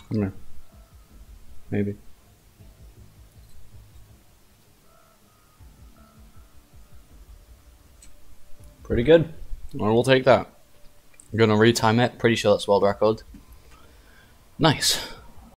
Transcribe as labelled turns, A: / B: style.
A: Yeah, maybe. Pretty good. Well, we'll take that. I'm gonna retime it. Pretty sure that's world record. Nice.